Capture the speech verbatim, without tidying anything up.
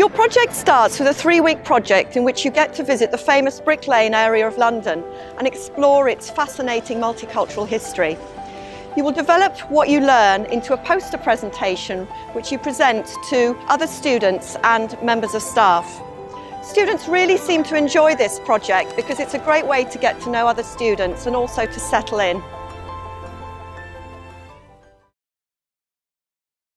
Your project starts with a three-week project in which you get to visit the famous Brick Lane area of London and explore its fascinating multicultural history. You will develop what you learn into a poster presentation which you present to other students and members of staff. Students really seem to enjoy this project because it's a great way to get to know other students and also to settle in.